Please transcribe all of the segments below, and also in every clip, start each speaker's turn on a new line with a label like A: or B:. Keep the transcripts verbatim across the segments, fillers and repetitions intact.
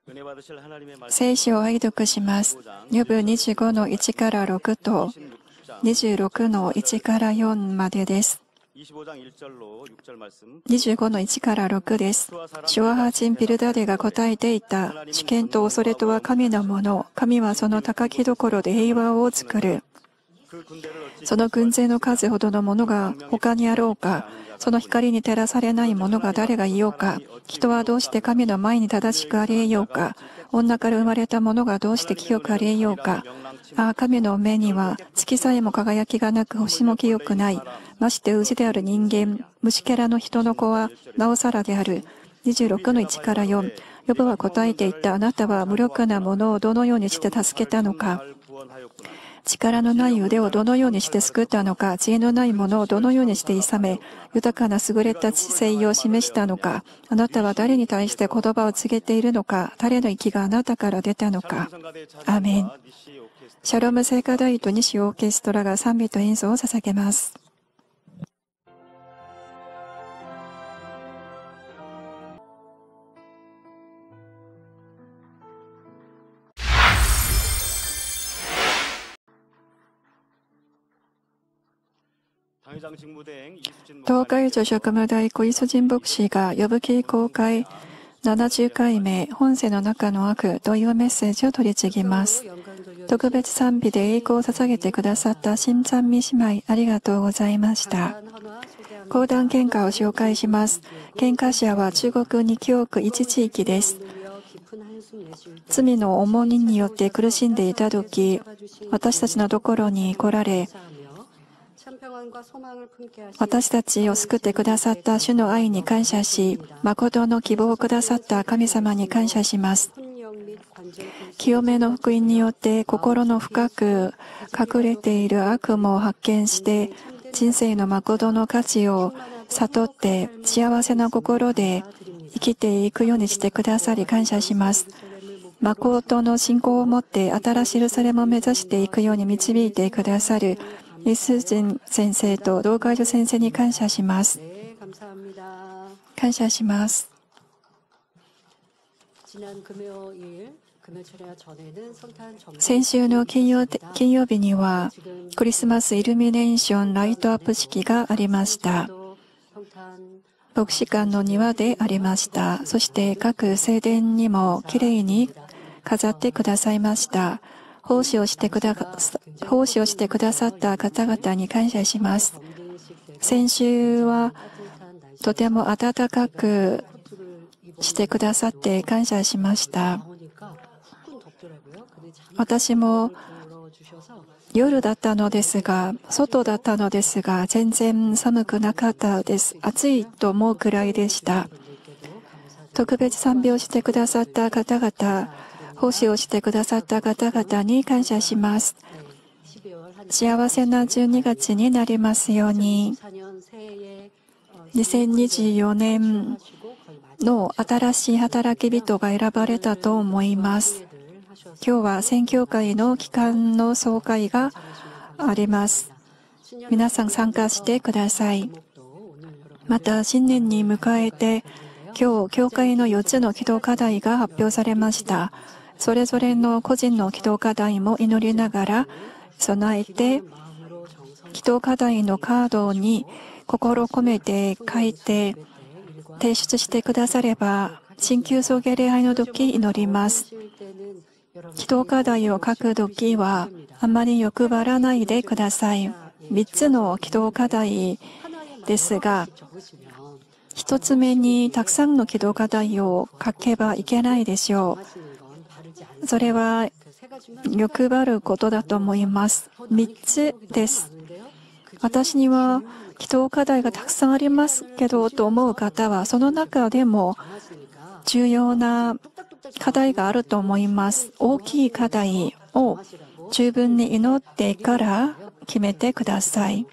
A: 聖書を拝読します。ヨブにじゅうごのいちからろくとにじゅうろくのいちからよんまでです。にじゅうごのいちからろくです。シュワハ人ビルダデが答えていた。主権と恐れとは神のもの。神はその高きところで平和を作る。その軍勢の数ほどのものが他にあろうか。その光に照らされないものが誰がいようか。人はどうして神の前に正しくありえようか。女から生まれたものがどうして清くありえようか。ああ、神の目には月さえも輝きがなく星も清くない。まして氏である人間、虫けらの人の子はなおさらである。にじゅうろくのいちからよん。ヨブは答えていった。あなたは無力なものをどのようにして助けたのか。力のない腕をどのようにして救ったのか。知恵のないものをどのようにして諌め、豊かな優れた知性を示したのか。あなたは誰に対して言葉を告げているのか。誰の息があなたから出たのか。アーメン。シャローム聖歌隊と西オーケストラが賛美と演奏を捧げます。東海女職務大小磯人牧師がヨブ記公開ななじゅっかいめ本世の中の悪というメッセージを取り次ぎます。特別賛美で栄光を捧げてくださった新賛美姉妹ありがとうございました。講談献花を紹介します。献花者は中国二教区一地域です。罪の重荷によって苦しんでいた時、私たちのところに来られ、私たちを救ってくださった主の愛に感謝し、誠の希望をくださった神様に感謝します。清めの福音によって心の深く隠れている悪夢を発見して、人生の誠の価値を悟って幸せな心で生きていくようにしてくださり感謝します。誠の信仰を持って新しいエルサレムを目指していくように導いてくださるリスジン先生と同会所先生に感謝します。感謝します。先週の金曜、金曜日にはクリスマスイルミネーションライトアップ式がありました。牧師館の庭でありました。そして各聖殿にもきれいに飾ってくださいました。奉仕をしてくだ、奉仕をしてくださった方々に感謝します。先週はとても温かくしてくださって感謝しました。私も夜だったのですが、外だったのですが、全然寒くなかったです。暑いと思うくらいでした。特別賛美をしてくださった方々、奉仕をしてくださった方々に感謝します。幸せなじゅうにがつになりますように。にせんにじゅうよねんの新しい働き人が選ばれたと思います。今日は宣教会の期間の総会があります。皆さん参加してください。また新年に迎えて、今日教会のよっつの祈祷課題が発表されました。それぞれの個人の祈祷課題も祈りながら備えて、祈祷課題のカードに心を込めて書いて提出してくだされば、新旧送迎礼拝の時祈ります。祈祷課題を書く時はあまり欲張らないでください。みっつの祈祷課題ですが、一つ目にたくさんの祈祷課題を書けばいけないでしょう。それは欲張ることだと思います。みっつです。私には祈祷課題がたくさんありますけどと思う方は、その中でも重要な課題があると思います。大きい課題を十分に祈ってから決めてください。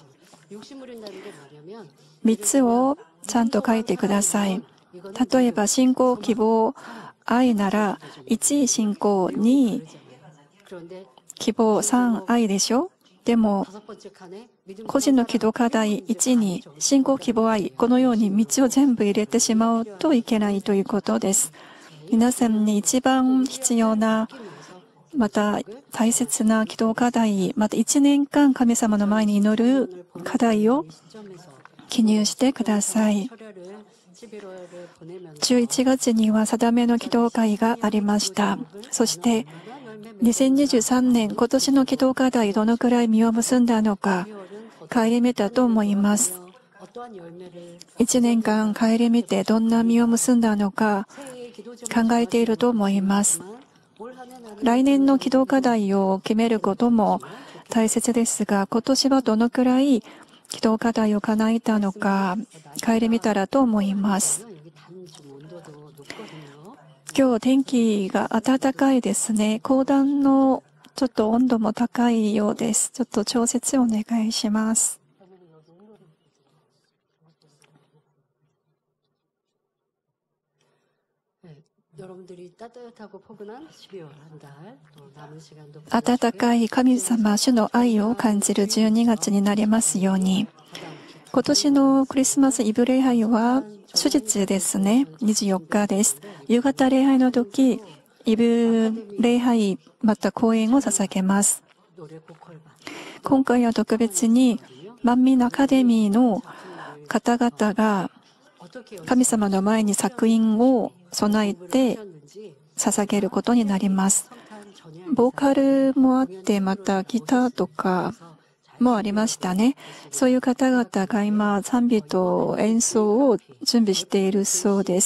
A: みっつをちゃんと書いてください。例えば信仰、希望、愛ならいち信仰、に希望、さん愛でしょ。でも個人の祈祷課題いちに信仰、希望、愛、このようにみっつを全部入れてしまうといけないということです。 皆さんに一番必要な、また大切な祈祷課題、またいちねんかん神様の前に祈る課題を記入してください。じゅういちがつには定めの祈祷会がありました。そしてにせんにじゅうさんねん、今年の祈祷課題どのくらい実を結んだのか顧みたと思います。いちねんかん顧みてどんな実を結んだのか考えていると思います。来年の祈祷課題を決めることも大切ですが、今年はどのくらい祈祷課題を叶えたのか顧みたらと思います。今日天気が暖かいですね。講談のちょっと温度も高いようです。ちょっと調節お願いします。暖かい神様、主の愛を感じるじゅうにがつになりますように。今年のクリスマスイブ礼拝は祝日ですね。にじゅうよっかです。夕方礼拝の時、イブ礼拝また講演を捧げます。今回は特別に万民アカデミーの方々が神様の前に作品を備えて捧げることになります。ボーカルもあって、またギターとかもありましたね。そういう方々が今賛美と演奏を準備しているそうです。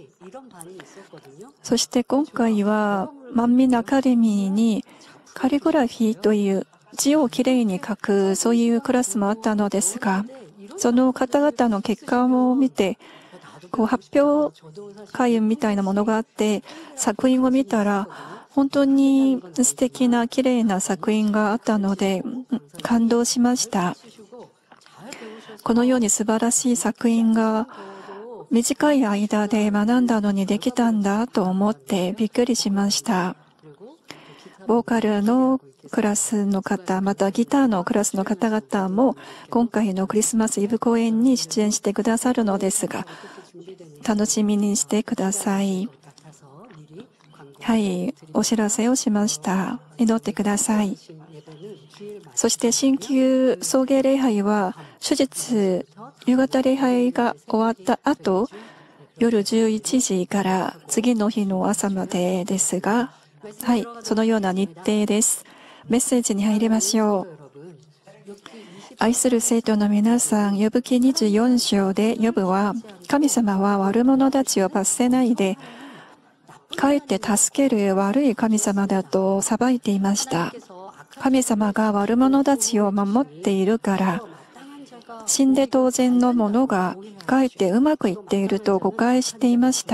A: そして今回は万民アカデミーにカリグラフィーという字をきれいに書くそういうクラスもあったのですが、その方々の結果を見てこう発表会みたいなものがあって、作品を見たら本当に素敵な綺麗な作品があったので感動しました。このように素晴らしい作品が短い間で学んだのにできたんだと思ってびっくりしました。ボーカルのクラスの方、またギターのクラスの方々も今回のクリスマスイブ公演に出演してくださるのですが、楽しみにしてください。はい、お知らせをしました。祈ってください。そして新旧送迎礼拝は終日夕方礼拝が終わった後、夜じゅういちじから次の日の朝までですが、はい、そのような日程です。メッセージに入りましょう。愛する生徒の皆さん、ヨブ記にじゅうよん章でヨブは、神様は悪者たちを罰せないで、かえって助ける悪い神様だと裁いていました。神様が悪者たちを守っているから、死んで当然のものがかえってうまくいっていると誤解していました。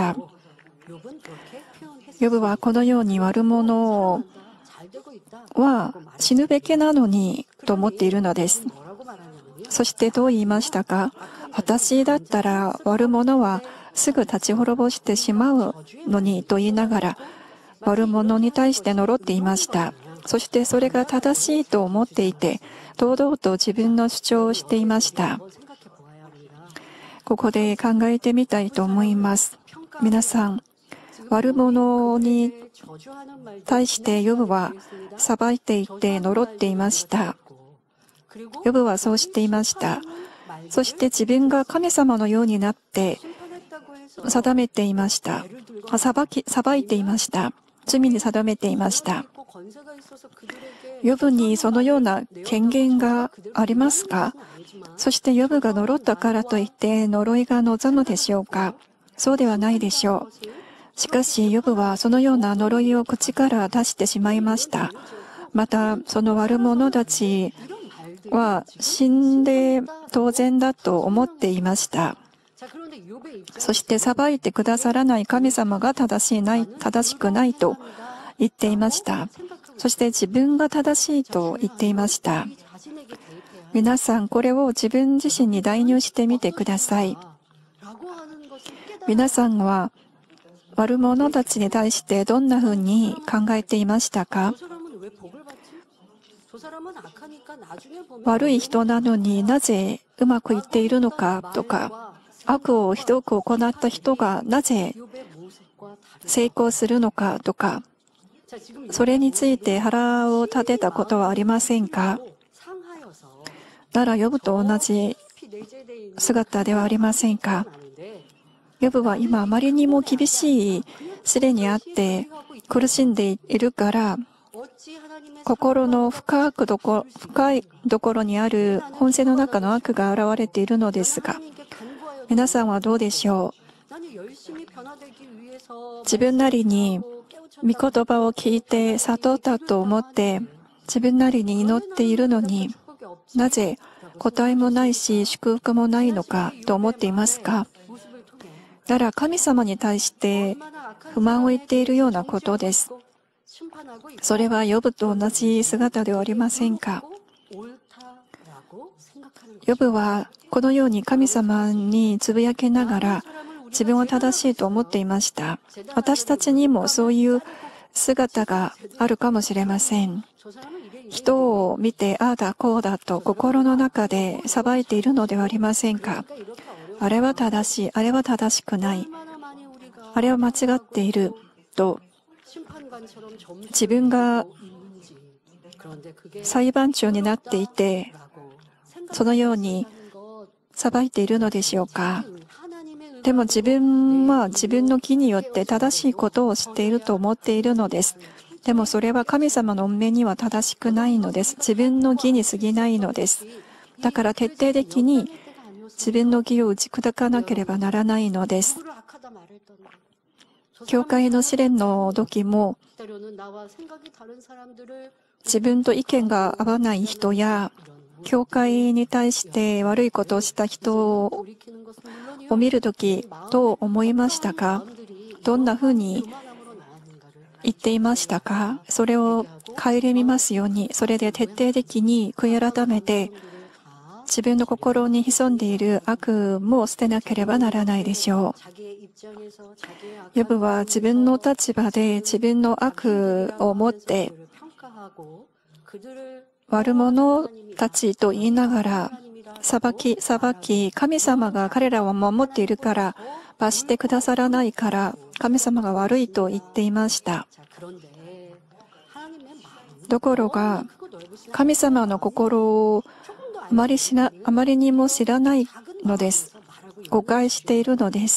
A: ヨブはこのように悪者は死ぬべきなのにと思っているのです。そしてどう言いましたか？私だったら悪者はすぐ立ち滅ぼしてしまうのにと言いながら悪者に対して呪っていました。そしてそれが正しいと思っていて堂々と自分の主張をしていました。ここで考えてみたいと思います。皆さん、悪者に対してヨブは裁いていて呪っていました。ヨブはそうしていました。そして自分が神様のようになって定めていました。裁き、裁いていました。罪に定めていました。ヨブにそのような権限がありますか？そしてヨブが呪ったからといって呪いが望むでしょうか？そうではないでしょう。しかしヨブはそのような呪いを口から出してしまいました。またその悪者たちは死んで当然だと思っていました。そして裁いてくださらない神様が正しいない、正しくないと言っていました。そして自分が正しいと言っていました。皆さん、これを自分自身に代入してみてください。皆さんは悪者たちに対してどんなふうに考えていましたか？悪い人なのになぜうまくいっているのかとか、悪をひどく行った人がなぜ成功するのかとか、それについて腹を立てたことはありませんか？ならヨブと同じ姿ではありませんか？ヨブは今あまりにも厳しい試練にあって苦しんでいるから、心の深くどこ深いところにある本性の中の悪が現れているのですが、皆さんはどうでしょう？自分なりに御言葉を聞いて悟ったと思って自分なりに祈っているのに、なぜ答えもないし祝福もないのかと思っていますか？だから神様に対して不満を言っているようなことです。それはヨブと同じ姿ではありませんか？ヨブはこのように神様につぶやきながら自分は正しいと思っていました。私たちにもそういう姿があるかもしれません。人を見てああだこうだと心の中で裁いているのではありませんか？あれは正しい、あれは正しくない、あれは間違っていると自分が裁判長になっていてそのように裁いているのでしょうか？でも自分は自分の義によって正しいことをしていると思っているのです。でもそれは神様の目には正しくないのです。自分の義に過ぎないのです。だから徹底的に自分の義を打ち砕かなければならないのです。教会の試練の時も自分と意見が合わない人や教会に対して悪いことをした人を見るときどう思いましたか？どんなふうに言っていましたか？それを顧みますように、それで徹底的に悔い改めて自分の心に潜んでいる悪も捨てなければならないでしょう。ヨブは自分の立場で自分の悪を持って悪者たちと言いながら裁き裁き、神様が彼らを守っているから罰してくださらないから神様が悪いと言っていました。ところが神様の心をあまりしな、あまりにも知らないのです。誤解しているのです。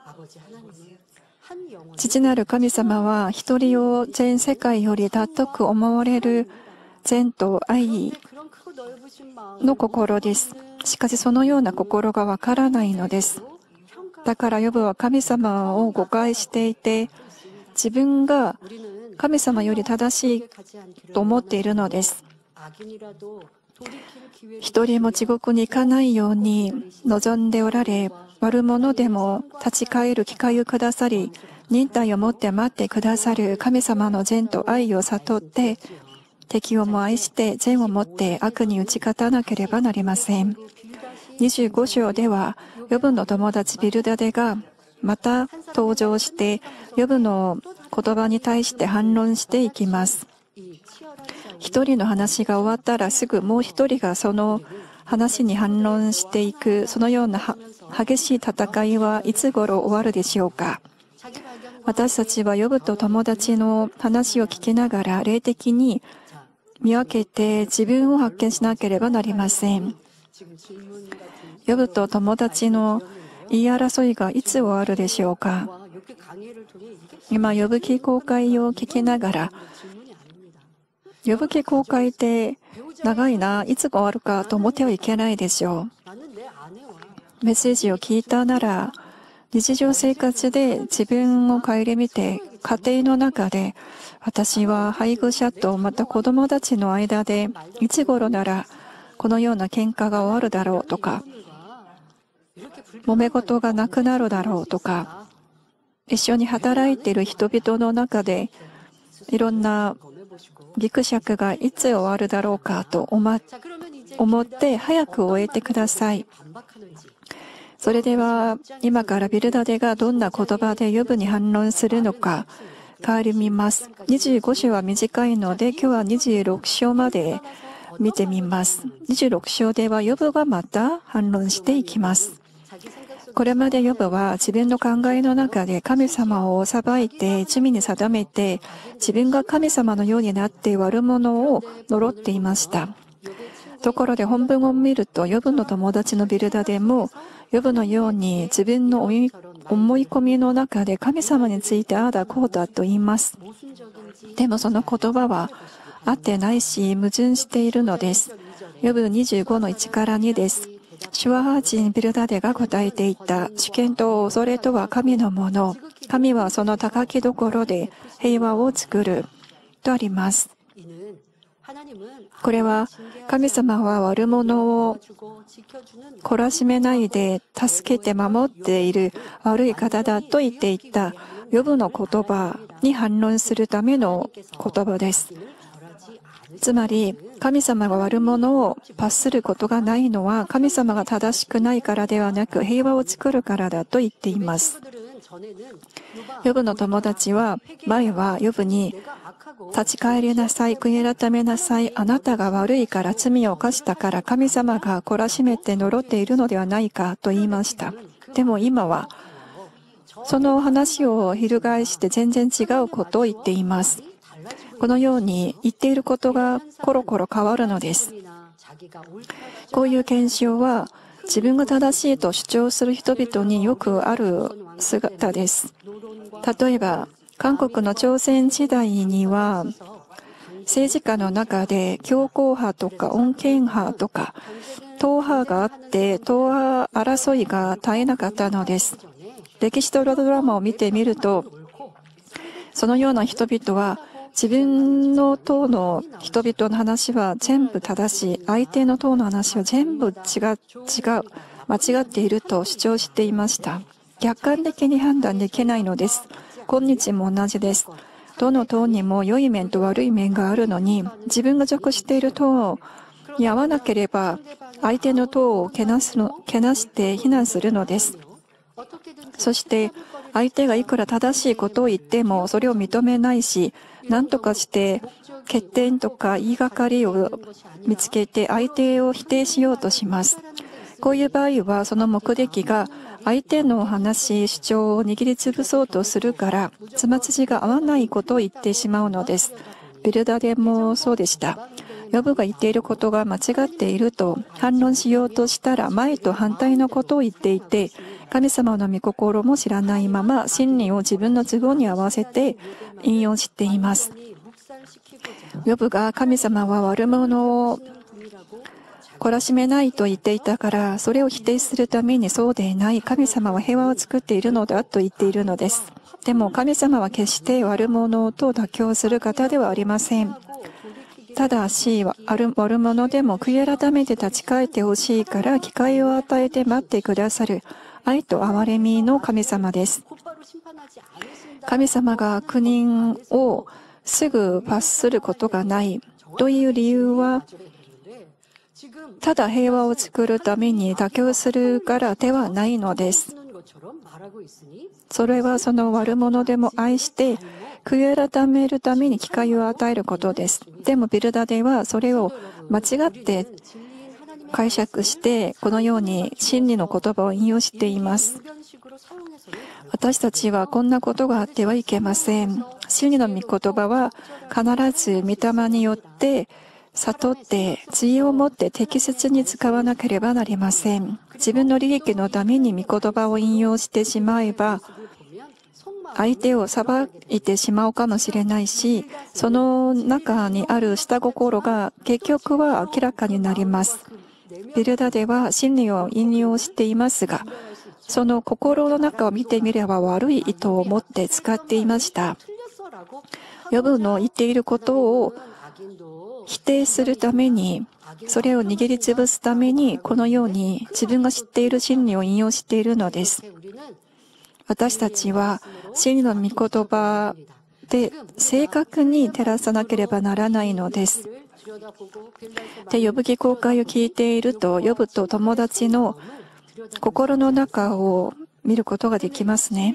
A: 父なる神様は一人を全世界より尊く思われる善と愛の心です。しかしそのような心がわからないのです。だからヨブは神様を誤解していて、自分が神様より正しいと思っているのです。一人も地獄に行かないように望んでおられ、悪者でも立ち返る機会をくださり、忍耐を持って待ってくださる神様の善と愛を悟って、敵をも愛して善をもって悪に打ち勝たなければなりません。にじゅうご章では、ヨブの友達ビルダデがまた登場して、ヨブの言葉に対して反論していきます。一人の話が終わったらすぐもう一人がその話に反論していく、そのような激しい戦いはいつ頃終わるでしょうか。私たちはヨブと友達の話を聞きながら霊的に見分けて自分を発見しなければなりません。ヨブと友達の言い争いがいつ終わるでしょうか。今、ヨブ記公開を聞きながら、ヨブ記公開って長いな、いつ終わるかと思ってはいけないでしょう。メッセージを聞いたなら、日常生活で自分を顧みて、家庭の中で、私は配偶者とまた子供たちの間で、いつ頃ならこのような喧嘩が終わるだろうとか、揉め事がなくなるだろうとか、一緒に働いている人々の中で、いろんなぎくしゃくがいつ終わるだろうかと思って早く終えてください。それでは今からビルダデがどんな言葉でヨブに反論するのか顧みます。にじゅうご章は短いので今日はにじゅうろく章まで見てみます。にじゅうろく章ではヨブがまた反論していきます。 これまでヨブは自分の考えの中で神様を裁いて罪に定めて、自分が神様のようになって悪者を呪っていました。ところで本文を見ると、ヨブの友達のビルダでもヨブのように自分の思い込みの中で神様についてああだこうだと言います。でもその言葉は合ってないし矛盾しているのです。ヨブにじゅうごのいちからにです。シュワハ人ビルダデが答えていた。主権と恐れとは神のもの。神はその高きところで平和を作る。とあります。これは神様は悪者を懲らしめないで助けて守っている悪い方だと言っていたヨブの言葉に反論するための言葉です。つまり神様が悪者を罰することがないのは神様が正しくないからではなく平和を作るからだと言っています。ヨブの友達は前はヨブに立ち返りなさい、悔い改めなさい、あなたが悪いから罪を犯したから神様が懲らしめて呪っているのではないかと言いました。でも今はその話を翻して全然違うことを言っています。このように言っていることがコロコロ変わるのです。こういう現象は自分が正しいと主張する人々によくある姿です。例えば韓国の朝鮮時代には政治家の中で強硬派とか穏健派とか党派があって党派争いが絶えなかったのです。歴史とドラマを見てみるとそのような人々は自分の党の人々の話は全部正しい、相手の党の話は全部違う、違う、間違っていると主張していました。客観的に判断できないのです。今日も同じです。どの党にも良い面と悪い面があるのに、自分が属している党に合わなければ、相手の党をけなすの、けなして非難するのです。そして、相手がいくら正しいことを言っても、それを認めないし、何とかして欠点とか言いがかりを見つけて相手を否定しようとします。こういう場合は、その目的が相手の話、主張を握りつぶそうとするから、つまつじが合わないことを言ってしまうのです。ビルダデもそうでした。ヨブが言っていることが間違っていると反論しようとしたら、前と反対のことを言っていて、神様の御心も知らないまま真理を自分の都合に合わせて引用しています。ヨブが神様は悪者を懲らしめないと言っていたから、それを否定するためにそうでない、神様は平和を作っているのだと言っているのです。でも神様は決して悪者と妥協する方ではありません。ただし悪者でも悔い改めて立ち返ってほしいから機会を与えて待ってくださる愛と憐れみの神様です。神様が悪人をすぐ罰することがないという理由は、ただ平和を作るために妥協するからではないのです。それはその悪者でも愛して悔い改めるために機会を与えることです。でもビルダデはそれを間違って解釈してこのように真理の言葉を引用しています。私たちはこんなことがあってはいけません。真理の御言葉は必ず御霊によって悟って知恵を持って適切に使わなければなりません。自分の利益のために御言葉を引用してしまえば相手を裁いてしまうかもしれないし、その中にある下心が結局は明らかになります。ビルダデは真理を引用していますが、その心の中を見てみれば悪い意図を持って使っていました。ヨブの言っていることを否定するために、それを握りつぶすために、このように自分が知っている真理を引用しているのです。私たちは真理の御言葉で正確に照らさなければならないのです。で、ヨブ記公開を聞いていると、ヨブと友達の心の中を見ることができますね。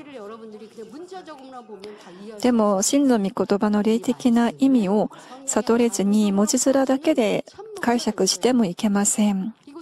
A: でも、真の御言葉の霊的な意味を悟れずに文字面だけで解釈してもいけません。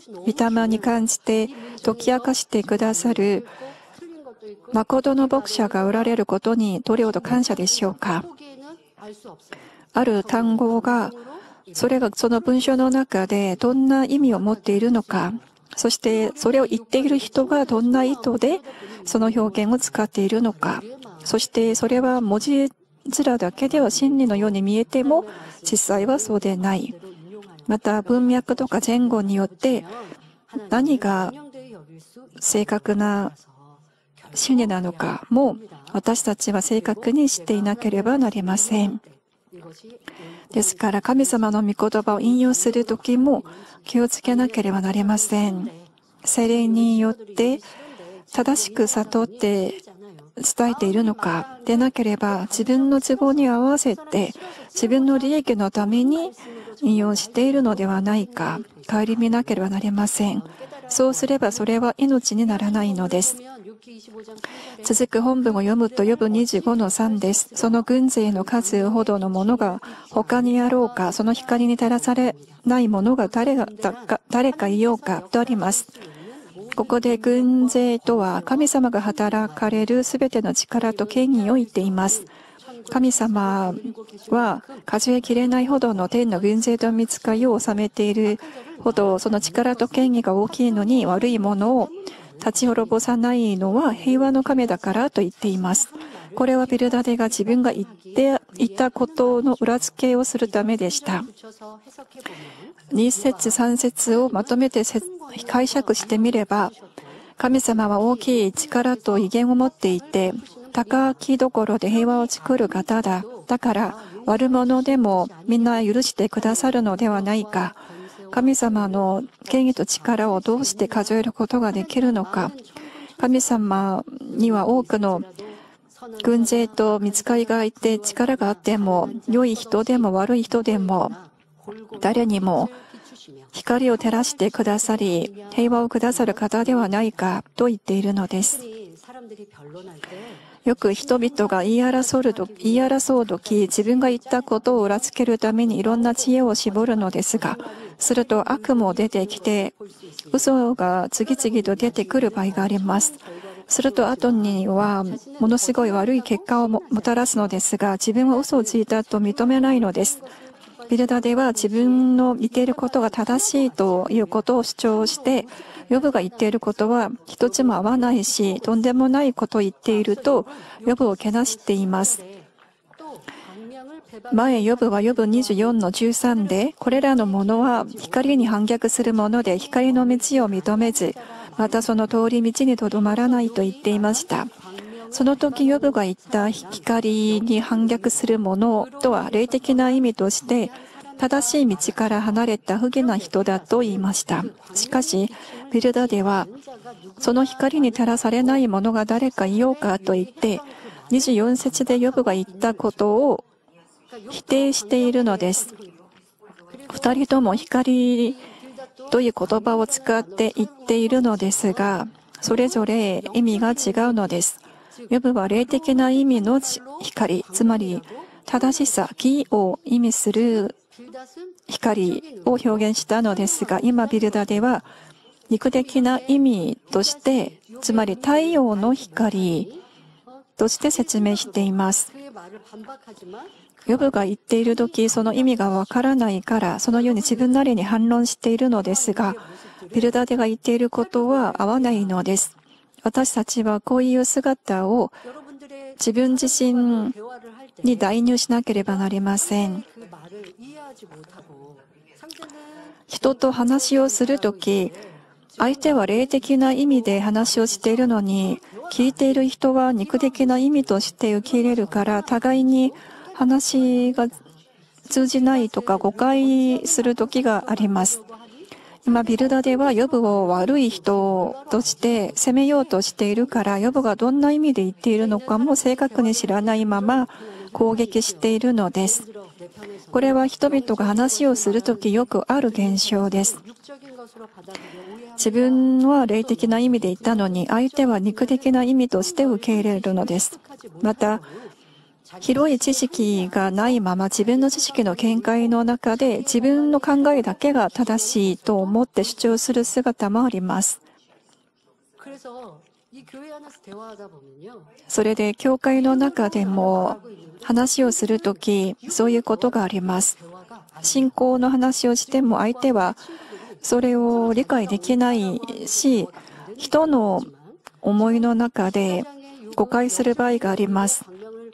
A: 御霊に感じて解き明かしてくださる誠の牧者がおられることにどれほど感謝でしょうか。ある単語が、それがその文章の中でどんな意味を持っているのか、そしてそれを言っている人がどんな意図でその表現を使っているのか、そしてそれは文字面だけでは真理のように見えても実際はそうでない。また文脈とか前後によって何が正確な真理なのかも私たちは正確に知っていなければなりません。ですから神様の御言葉を引用するときも気をつけなければなりません。聖霊によって正しく悟って伝えているのかでなければ、自分の都合に合わせて自分の利益のために引用しているのではないか顧みなければなりません。そうすればそれは命にならないのです。続く本文を読むとヨブにじゅうごのさんです。その軍勢の数ほどのものが他にあろうか、その光に照らされないものが誰が誰かいようかとあります。ここで軍勢とは神様が働かれるすべての力と権威を言っています。神様は数えきれないほどの天の軍勢と御使いを治めているほど、その力と権威が大きいのに、悪いものを立ち滅ぼさないのは平和の神だからと言っています。これはビルダデが自分が言っていたことの裏付けをするためでした。に節さん節をまとめて解釈してみれば、神様は大きい力と威厳を持っていて、高きどころで平和を作る方だ。だから悪者でもみんな許してくださるのではないか。神様の権威と力をどうして数えることができるのか。神様には多くの軍勢と御使いがいて、力があっても良い人でも悪い人でも誰にも光を照らしてくださり、平和をくださる方ではないかと言っているのです。よく人々が言い争うと、言い争うとき、自分が言ったことを裏付けるためにいろんな知恵を絞るのですが、すると悪も出てきて、嘘が次々と出てくる場合があります。すると後にはものすごい悪い結果をもたらすのですが、自分は嘘をついたと認めないのです。ビルダデは自分の言っていることが正しいということを主張して、ヨブが言っていることは一つも合わないし、とんでもないことを言っているとヨブをけなしています。前ヨブはヨブにじゅうよんのじゅうさんで、これらのものは光に反逆するもので光の道を認めず、またその通り道にとどまらないと言っていました。その時ヨブが言った光に反逆するものとは霊的な意味として正しい道から離れた不義な人だと言いました。しかしビルダデはその光に照らされない者が誰かいようかと言ってにじゅうよん節でヨブが言ったことを否定しているのです。二人とも光という言葉を使って言っているのですが、それぞれ意味が違うのです。ヨブは霊的な意味の光、つまり正しさ、義を意味する光を表現したのですが、今ビルダデは肉的な意味として、つまり太陽の光として説明しています。ヨブが言っているとき、その意味がわからないから、そのように自分なりに反論しているのですが、ビルダデが言っていることは合わないのです。私たちはこういう姿を自分自身に代入しなければなりません。人と話をするとき、相手は霊的な意味で話をしているのに、聞いている人は肉的な意味として受け入れるから、互いに話が通じないとか誤解する時があります。今ビルダデはヨブを悪い人として責めようとしているから、ヨブがどんな意味で言っているのかも正確に知らないまま攻撃しているのです。これは人々が話をするときよくある現象です。自分は霊的な意味で言ったのに、相手は肉的な意味として受け入れるのです。また広い知識がないまま自分の知識の見解の中で自分の考えだけが正しいと思って主張する姿もあります。それで教会の中でも話をするとき、そういうことがあります。信仰の話をしても相手はそれを理解できないし、人の思いの中で誤解する場合があります。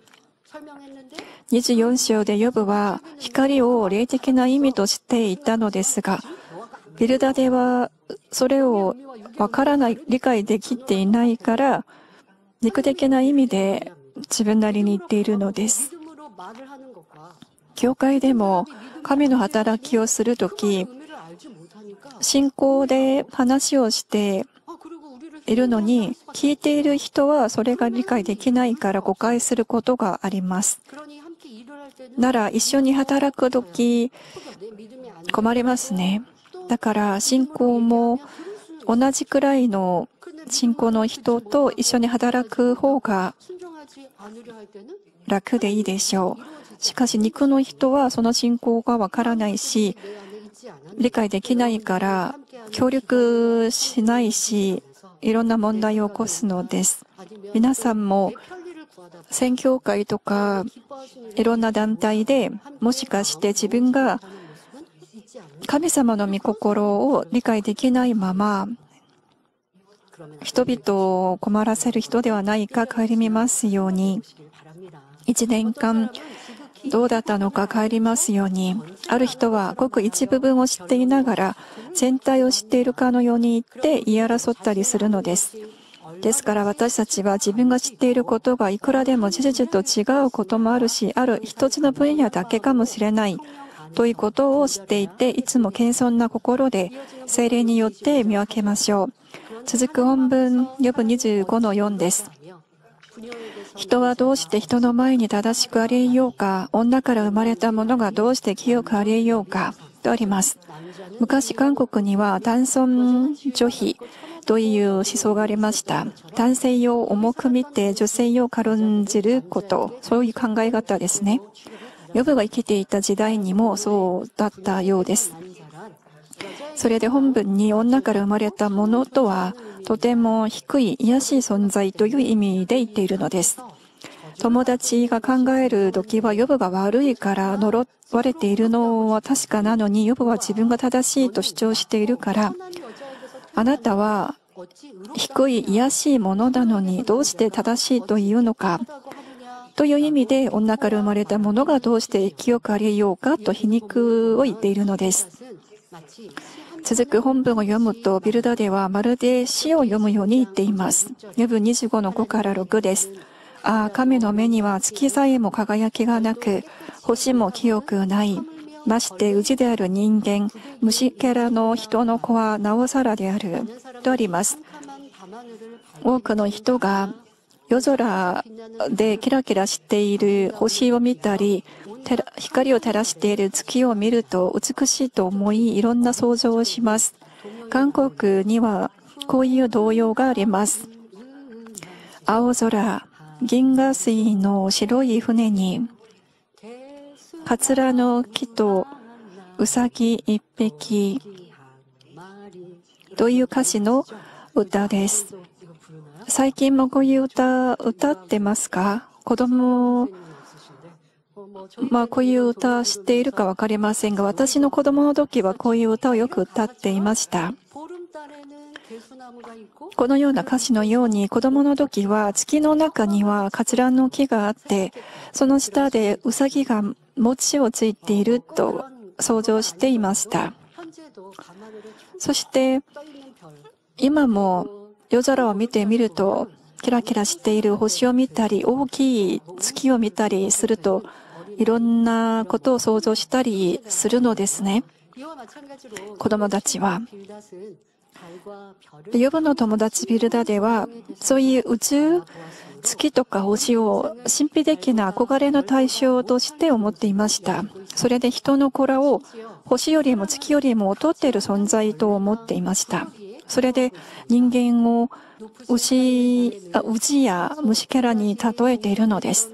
A: にじゅうよん章でヨブは光を霊的な意味としていたのですが、ビルダではそれをわからない、理解できていないから、肉的な意味で自分なりに言っているのです。教会でも神の働きをするとき、信仰で話をしているのに、聞いている人はそれが理解できないから誤解することがあります。なら一緒に働くとき困りますね。だから信仰も同じくらいの信仰の人と一緒に働く方が楽でいいでしょう。しかし肉の人はその信仰がわからないし、理解できないから協力しないし、いろんな問題を起こすのです。皆さんも宣教会とかいろんな団体でもしかして自分が神様の御心を理解できないまま人々を困らせる人ではないか顧みますように、一年間どうだったのか顧みますように、ある人はごく一部分を知っていながら全体を知っているかのように言って言い争ったりするのです。ですから私たちは自分が知っていることがいくらでも事実と違うこともあるし、ある一つの分野だけかもしれないということを知っていて、いつも謙遜な心で聖霊によって見分けましょう。続く本文、ヨブにじゅうごのよんです。人はどうして人の前に正しくあり得ようか、女から生まれた者がどうして清くあり得ようかとあります。昔韓国には男尊女卑という思想がありました。男性を重く見て女性を軽んじること、そういう考え方ですね。ヨブが生きていた時代にもそうだったようです。それで本文に女から生まれたものとはとても低い卑しい存在という意味で言っているのです。友達が考える時はヨブが悪いから呪われているのは確かなのに、ヨブは自分が正しいと主張しているから、あなたは低い卑しいものなのにどうして正しいというのかという意味で、女から生まれたものがどうして清くあり得ようかと皮肉を言っているのです。続く本文を読むと、ビルダではまるで詩を読むように言っています。ヨブにじゅうごのごからろくです。ああ、神の目には月さえも輝きがなく、星も清くない。まして氏である人間、虫けらの人の子はなおさらである。とあります。多くの人が夜空でキラキラしている星を見たり、光を照らしている月を見ると美しいと思い、いろんな想像をします。韓国にはこういう童謡があります。青空、銀河水の白い船に、カツラの木とウサギ一匹という歌詞の歌です。最近もこういう歌、歌ってますか？子供、まあこういう歌知っているかわかりませんが、私の子供の時はこういう歌をよく歌っていました。このような歌詞のように、子供の時は月の中にはカツラの木があって、その下でウサギが餅をついていると想像していました。そして今も夜空を見てみると、キラキラしている星を見たり、大きい月を見たりすると、いろんなことを想像したりするのですね。子供たちは。ヨブの友達ビルダでは、そういう宇宙、月とか星を神秘的な憧れの対象として思っていました。それで人の子らを星よりも月よりも劣っている存在と思っていました。それで人間を牛、牛や虫けらに例えているのです。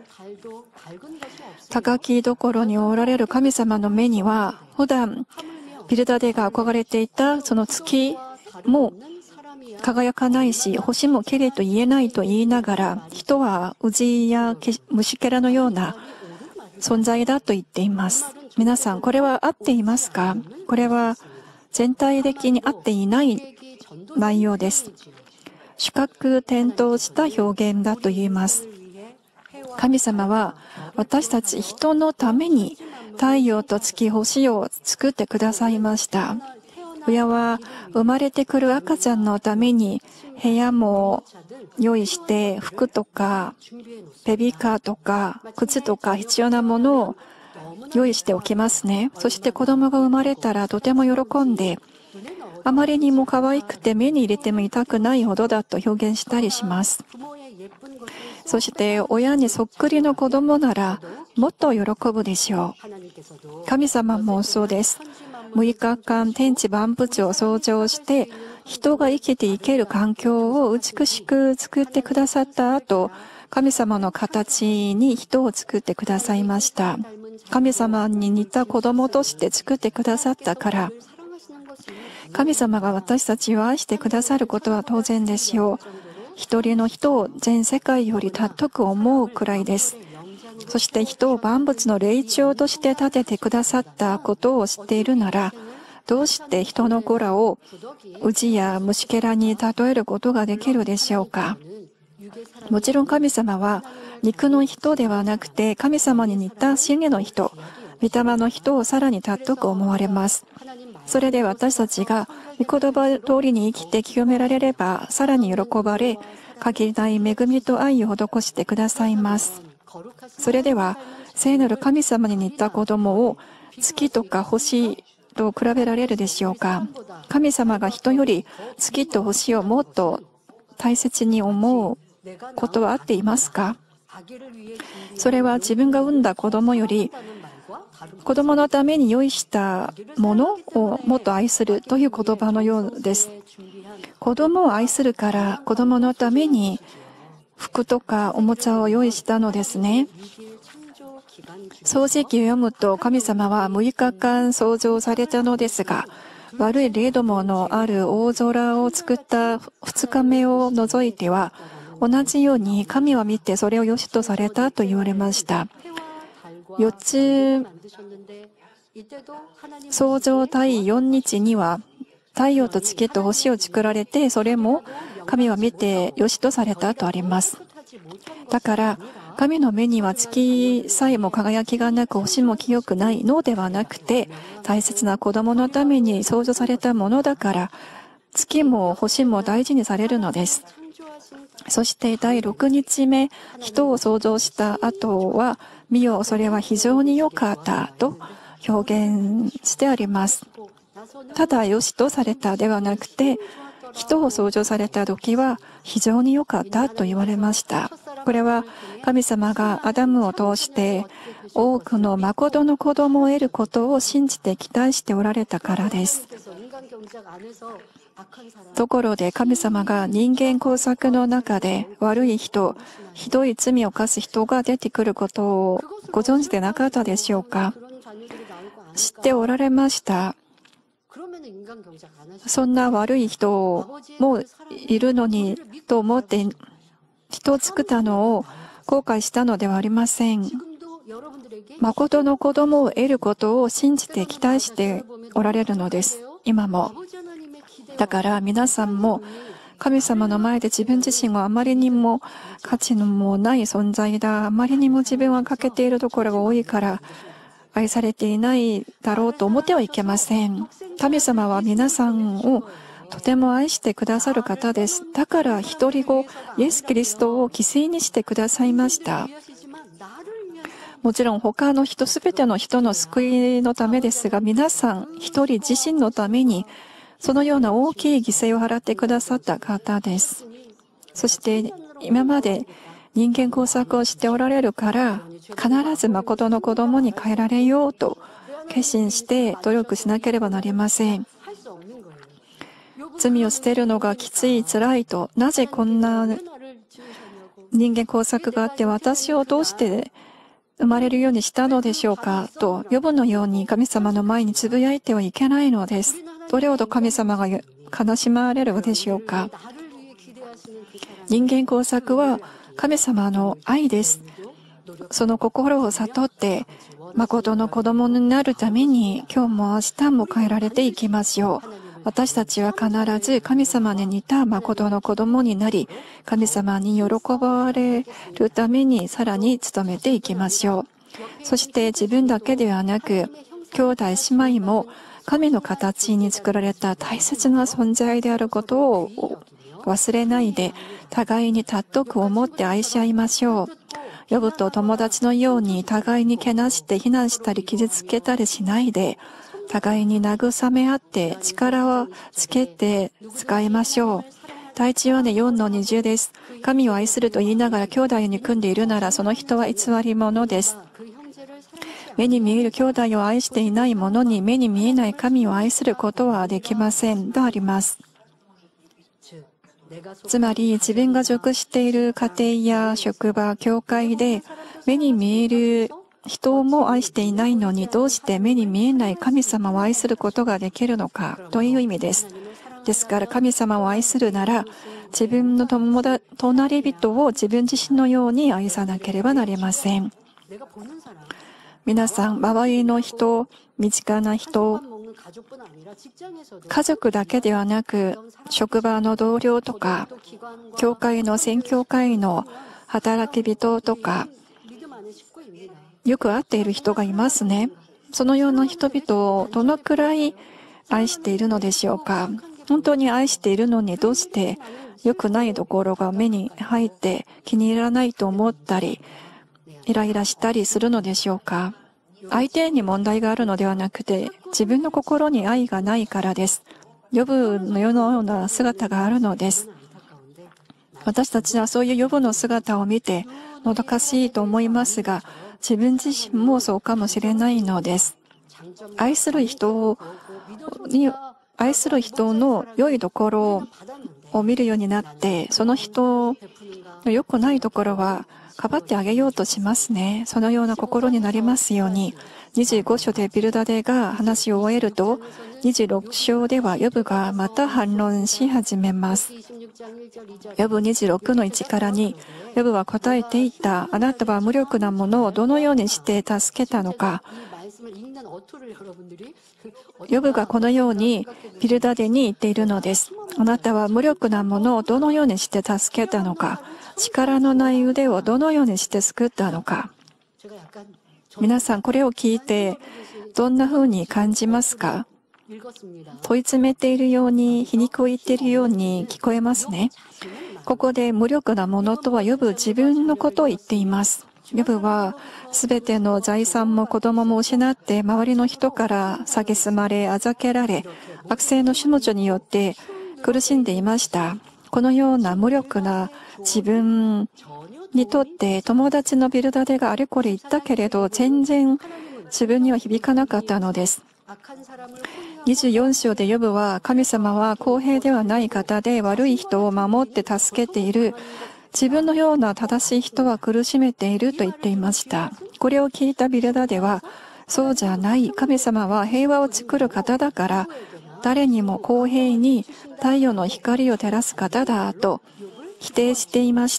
A: 高きところにおられる神様の目には、普段ビルダデが憧れていたその月も輝かないし、星も綺麗と言えないと言いながら、人はウジや虫けらのような存在だと言っています。皆さん、これは合っていますか？これは全体的に合っていない内容です。視覚転倒した表現だと言います。神様は私たち人のために太陽と月、星を作ってくださいました。親は生まれてくる赤ちゃんのために部屋も用意して、服とかベビーカーとか靴とか必要なものを用意しておきますね。そして子供が生まれたらとても喜んで、あまりにも可愛くて目に入れても痛くないほどだと表現したりします。そして親にそっくりの子供ならもっと喜ぶでしょう。神様もそうです。むいかかん天地万物を創造して人が生きていける環境を美しく作ってくださった後、神様の形に人を作ってくださいました。神様に似た子供として作ってくださったから、神様が私たちを愛してくださることは当然でしょう。一人の人を全世界より尊く思うくらいです。そして人を万物の霊長として立ててくださったことを知っているなら、どうして人の子らをウジや虫けらに例えることができるでしょうか。もちろん神様は肉の人ではなくて、神様に似た真理の人、御霊の人をさらに尊く思われます。それで私たちが御言葉通りに生きて清められれば、さらに喜ばれ、限りない恵みと愛を施してくださいます。それでは、聖なる神様に似た子供を月とか星と比べられるでしょうか。神様が人より月と星をもっと大切に思うことはあっていますか？それは自分が産んだ子供より子供のために用意したものをもっと愛するという言葉のようです。子供を愛するから子供のために服とかおもちゃを用意したのですね。創世記を読むと、神様はむいかかん創造されたのですが、悪い霊どものある大空を作ったふつかめを除いては、同じように神は見てそれを良しとされたと言われました。よっつ創造第よっかには太陽と月と星を作られて、それも神は見て良しとされたとあります。だから神の目には月さえも輝きがなく、星も清くないのではなくて、大切な子供のために創造されたものだから、月も星も大事にされるのです。そして第ろくにちめ、人を創造した後は、見よ、それは非常に良かったと表現してあります。ただ良しとされたではなくて、人を創造された時は非常に良かったと言われました。これは神様がアダムを通して多くの誠の子供を得ることを信じて期待しておられたからです。ところで神様が人間工作の中で悪い人、ひどい罪を犯す人が出てくることをご存知でなかったでしょうか。知っておられました。そんな悪い人もいるのにと思って人を作ったのを後悔したのではありません。誠の子供を得ることを信じて期待しておられるのです。今も。だから皆さんも神様の前で自分自身はあまりにも価値のもない存在だ。あまりにも自分は欠けているところが多いから愛されていないだろうと思ってはいけません。神様は皆さんをとても愛してくださる方です。だから一人子イエス・キリストを犠牲にしてくださいました。もちろん他の人、すべての人の救いのためですが、皆さん一人自身のためにそのような大きい犠牲を払ってくださった方です。そして今まで人間工作をしておられるから、必ず誠の子供に変えられようと決心して努力しなければなりません。罪を捨てるのがきつい、辛いと、なぜこんな人間工作があって私をどうして生まれるようにしたのでしょうかと、ヨブのように神様の前につぶやいてはいけないのです。どれほど神様が悲しまれるでしょうか。人間工作は神様の愛です。その心を悟って、誠の子供になるために、今日も明日も変えられていきましょう。私たちは必ず神様に似た誠の子供になり、神様に喜ばれるためにさらに努めていきましょう。そして自分だけではなく、兄弟姉妹も神の形に作られた大切な存在であることを忘れないで、互いに尊く思って愛し合いましょう。ヨブと友達のように互いにけなして非難したり傷つけたりしないで、互いに慰め合って力をつけて使いましょう。第一ヨハネよんのにじゅうです。神を愛すると言いながら兄弟を憎んでいるなら、その人は偽り者です。目に見える兄弟を愛していない者に目に見えない神を愛することはできませんとあります。つまり自分が属している家庭や職場、教会で目に見える人も愛していないのに、どうして目に見えない神様を愛することができるのかという意味です。ですから神様を愛するなら、自分の友達、隣人を自分自身のように愛さなければなりません。皆さん、周りの人、身近な人、家族だけではなく、職場の同僚とか、教会の宣教会の働き人とか、よく会っている人がいますね。そのような人々をどのくらい愛しているのでしょうか。本当に愛しているのに、どうして良くないところが目に入って気に入らないと思ったり、イライラしたりするのでしょうか。相手に問題があるのではなくて、自分の心に愛がないからです。ヨブのような姿があるのです。私たちはそういうヨブの姿を見てもどかしいと思いますが、自分自身もそうかもしれないのです。愛する人に、愛する人の良いところを見るようになって、その人の良くないところはかばってあげようとしますね。そのような心になりますように。にじゅうご章でビルダデが話を終えると、にじゅうろく章ではヨブがまた反論し始めます。ヨブにじゅうろくのいちからに、ヨブは答えていた。あなたは無力なものをどのようにして助けたのか。ヨブがこのようにビルダデに言っているのです。あなたは無力なものをどのようにして助けたのか。力のない腕をどのようにして救ったのか。皆さん、これを聞いてどんな風に感じますか？問い詰めているように、皮肉を言っているように聞こえますね。ここで無力なものとはヨブ自分のことを言っています。ヨブはすべての財産も子供も失って、周りの人から蔑まれ、あざけられ、悪性の種族によって苦しんでいました。このような無力な自分にとって、友達のビルダデがあれこれ言ったけれど、全然自分には響かなかったのです。にじゅうよん章でヨブは、神様は公平ではない方で、悪い人を守って助けている。自分のような正しい人は苦しめていると言っていました。これを聞いたビルダデは、そうじゃない。神様は平和を作る方だから、誰にも公平に太陽の光を照らす方だと否定していました。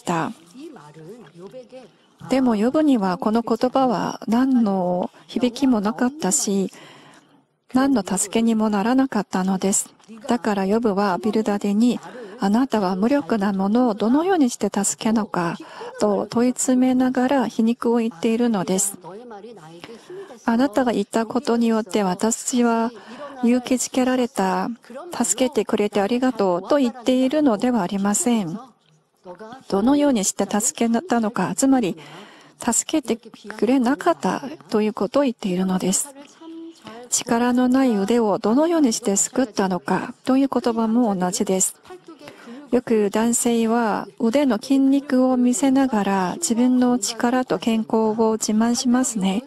A: でもヨブにはこの言葉は何の響きもなかったし、何の助けにもならなかったのです。だからヨブはビルダデに、あなたは無力なものをどのようにして助けるのかと問い詰めながら皮肉を言っているのです。あなたが言ったことによって私は勇気づけられた、助けてくれてありがとうと言っているのではありません。どのようにして助けたのか、つまり助けてくれなかったということを言っているのです。力のない腕をどのようにして救ったのかという言葉も同じです。よく男性は腕の筋肉を見せながら自分の力と健康を自慢しますね。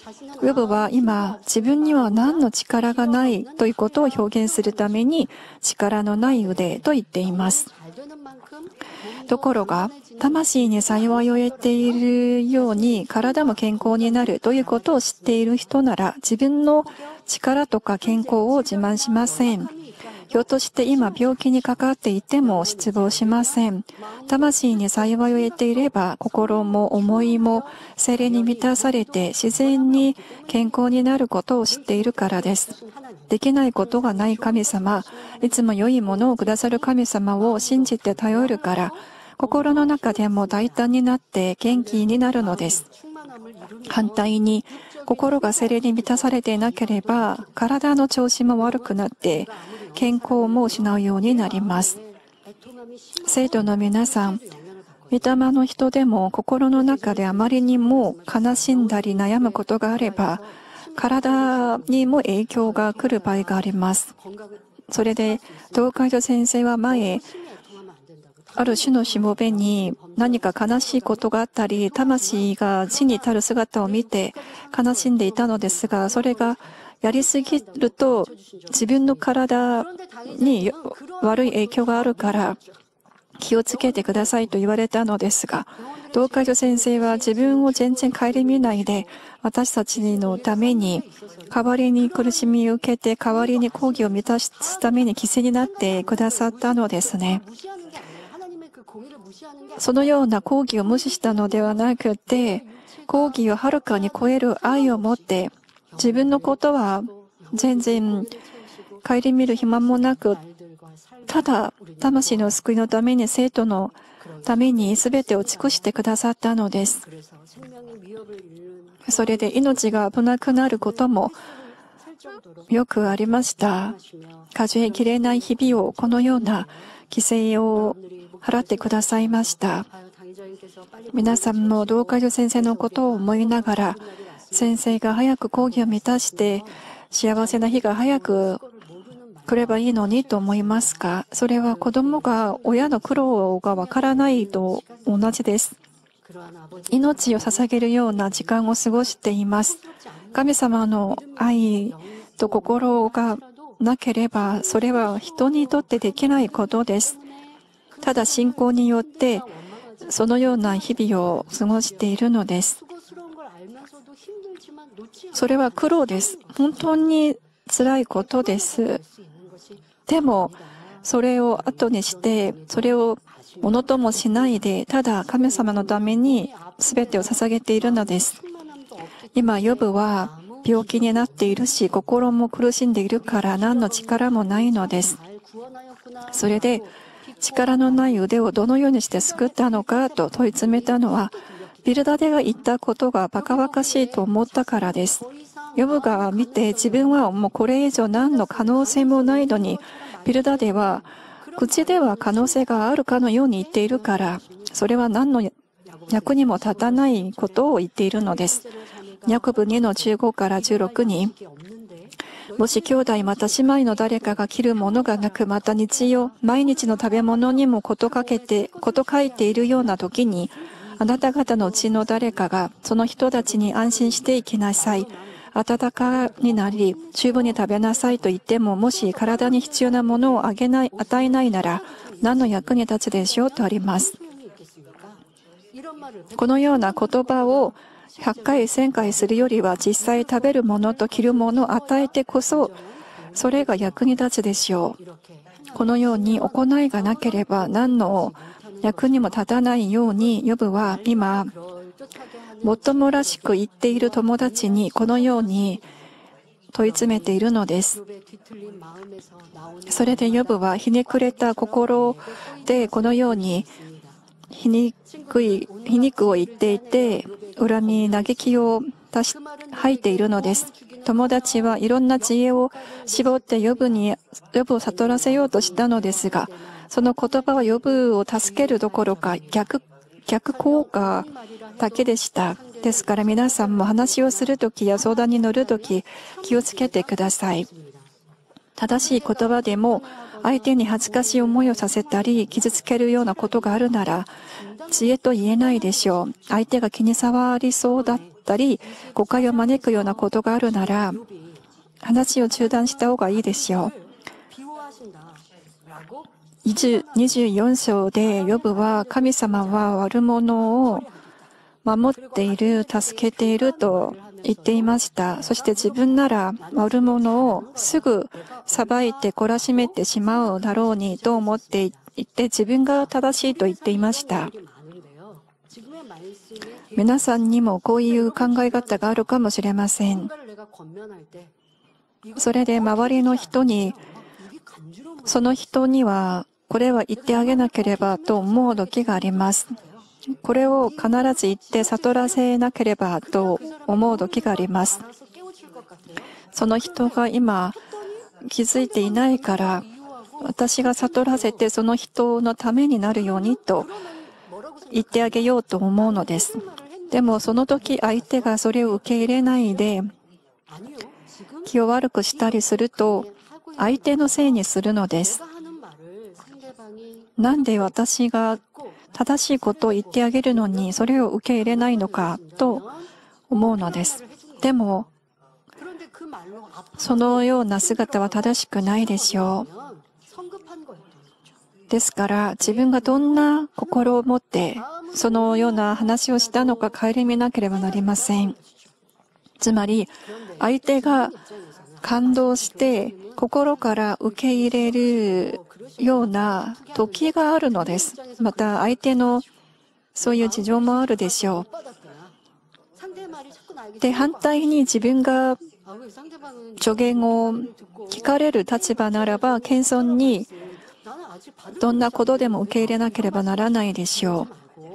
A: ヨブは今、自分には何の力がないということを表現するために、力のない腕と言っています。ところが、魂に幸いを得ているように、体も健康になるということを知っている人なら、自分の力とか健康を自慢しません。ひょっとして今病気にかかっていても失望しません。魂に幸いを得ていれば、心も思いも聖霊に満たされて自然に健康になることを知っているからです。できないことがない神様、いつも良いものをくださる神様を信じて頼るから、心の中でも大胆になって元気になるのです。反対に、心が聖霊に満たされていなければ、体の調子も悪くなって、健康も失うようになります。生徒の皆さん、御霊の人でも心の中であまりにも悲しんだり悩むことがあれば、体にも影響が来る場合があります。それで、東海道先生は前、ある種のしもべに何か悲しいことがあったり、魂が死に至る姿を見て悲しんでいたのですが、それがやりすぎると自分の体に悪い影響があるから気をつけてくださいと言われたのですが、東海道先生は自分を全然顧みないで、私たちのために代わりに苦しみを受けて代わりに抗議を満たすために犠牲になってくださったのですね。そのような抗議を無視したのではなくて、抗議をはるかに超える愛を持って、自分のことは全然顧みる暇もなく、ただ魂の救いのために、生徒のために全てを尽くしてくださったのです。それで命が危なくなることもよくありました。数えきれない日々をこのような犠牲を払ってくださいました。皆さんも東海道先生のことを思いながら、先生が早く講義を満たして幸せな日が早く来ればいいのにと思いますか？それは子供が親の苦労がわからないと同じです。命を捧げるような時間を過ごしています。神様の愛と心がなければ、それは人にとってできないことです。ただ信仰によってそのような日々を過ごしているのです。それは苦労です。本当に辛いことです。でもそれを後にして、それをものともしないで、ただ神様のために全てを捧げているのです。今ヨブは病気になっているし、心も苦しんでいるから何の力もないのです。それで力のない腕をどのようにして救ったのかと問い詰めたのは、ビルダデが言ったことがバカバカしいと思ったからです。ヨブが見て、自分はもうこれ以上何の可能性もないのに、ビルダデは口では可能性があるかのように言っているから、それは何の役にも立たないことを言っているのです。ヤコブにのじゅうごからじゅうろくに、もし兄弟また姉妹の誰かが着るものがなく、また日曜、毎日の食べ物にもことかけて、こと書いているような時に、あなた方のうちの誰かがその人たちに安心していきなさい。暖かになり、十分に食べなさいと言っても、もし体に必要なものをあげない、与えないなら、何の役に立つでしょうとあります。このような言葉をひゃっかい、せんかいするよりは、実際食べるものと着るものを与えてこそ、それが役に立つでしょう。このように行いがなければ何の役にも立たないように、ヨブは今、もっともらしく言っている友達にこのように問い詰めているのです。それでヨブはひねくれた心でこのように皮肉い、皮肉を言っていて、恨み嘆きを吐いているのです。友達はいろんな知恵を絞ってヨブに、ヨブを悟らせようとしたのですが、その言葉はヨブを助けるどころか逆、逆効果だけでした。ですから皆さんも話をするときや相談に乗るとき、気をつけてください。正しい言葉でも相手に恥ずかしい思いをさせたり傷つけるようなことがあるなら、知恵と言えないでしょう。相手が気に障りそうだっったり、誤解を招くようなことがあるなら、話を中断した方がいいですよ。にじゅうよん章でヨブは神様は悪者を守っている、助けていると言っていました。そして自分なら悪者をすぐ裁いて懲らしめてしまうだろうにと思っていて、自分が正しいと言っていました。皆さんにもこういう考え方があるかもしれません。それで周りの人に、その人にはこれは言ってあげなければと思う時があります。これを必ず言って悟らせなければと思う時があります。その人が今気づいていないから、私が悟らせてその人のためになるようにと言ってあげようと思うのです。でもその時相手がそれを受け入れないで気を悪くしたりすると、相手のせいにするのです。なんで私が正しいことを言ってあげるのにそれを受け入れないのかと思うのです。でもそのような姿は正しくないですよ。ですから自分がどんな心を持ってそのような話をしたのか顧みなければなりません。つまり相手が感動して心から受け入れるような時があるのです。また相手のそういう事情もあるでしょう。で、反対に自分が助言を聞かれる立場ならば謙遜にどんなことでも受け入れなければならないでしょ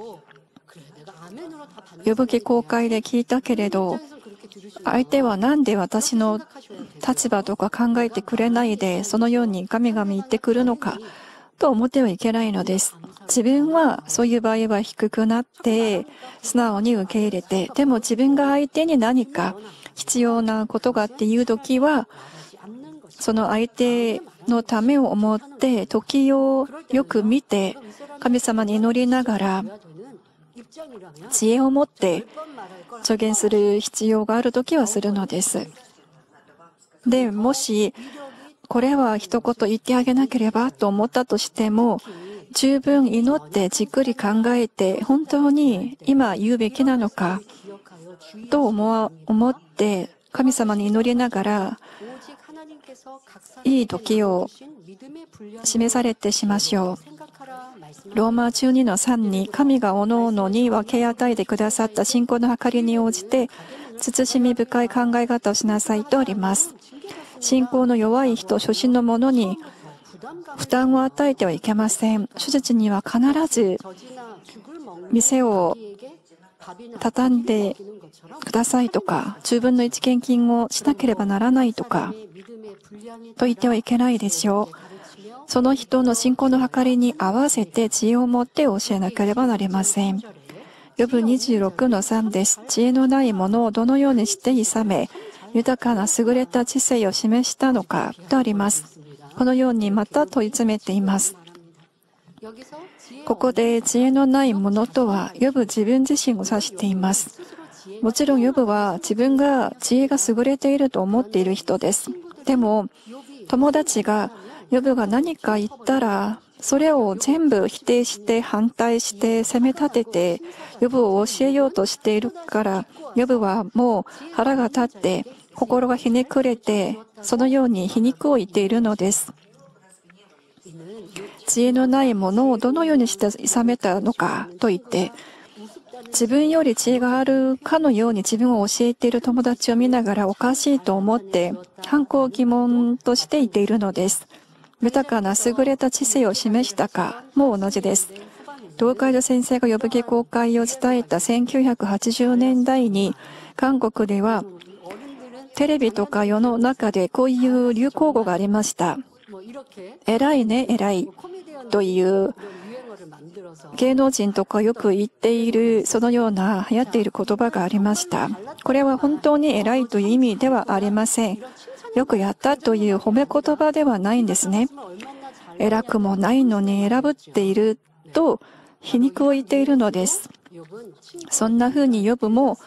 A: う。呼ぶ記公開で聞いたけれど、相手はなんで私の立場とか考えてくれないでそのようにガミガミ言ってくるのかと思ってはいけないのです。自分はそういう場合は低くなって素直に受け入れて、でも自分が相手に何か必要なことがあっていう時はその相手のためを思って時をよく見て神様に祈りながら知恵を持って助言する必要があるときはするのです。で、もしこれは一言言ってあげなければと思ったとしても、十分祈ってじっくり考えて本当に今言うべきなのかと思って神様に祈りながらいい時を示されてしましょう。ローマじゅうにのさんに神がおのおのに分け与えてくださった信仰の計りに応じて慎み深い考え方をしなさいとあります。信仰の弱い人、初心の者に負担を与えてはいけません。手術には必ず店を畳んでくださいとか、じゅうぶんのいち献金をしなければならないとかと言ってはいけないでしょう。その人の信仰の計りに合わせて知恵を持って教えなければなりません。ヨブにじゅうろくのさんです。知恵のないものをどのようにして諌め、豊かな優れた知性を示したのかとあります。このようにまた問い詰めています。ここで知恵のないものとは、ヨブ自分自身を指しています。もちろんヨブは自分が知恵が優れていると思っている人です。でも、友達がヨブが何か言ったら、それを全部否定して反対して責め立ててヨブを教えようとしているから、ヨブはもう腹が立って心がひねくれてそのように皮肉を言っているのです。知恵のないものをどのようにして諌めたのかと言って、自分より知恵があるかのように自分を教えている友達を見ながらおかしいと思って反抗疑問として言っているのです。豊かな優れた知性を示したかも同じです。東海道先生が呼ぶ記公開を伝えたせんきゅうひゃくはちじゅうねんだいに韓国ではテレビとか世の中でこういう流行語がありました。偉いね偉いという芸能人とかよく言っているそのような流行っている言葉がありました。これは本当に偉いという意味ではありません。よくやったという褒め言葉ではないんですね。偉くもないのに選ぶっていると皮肉を言っているのです。そんな風にヨブも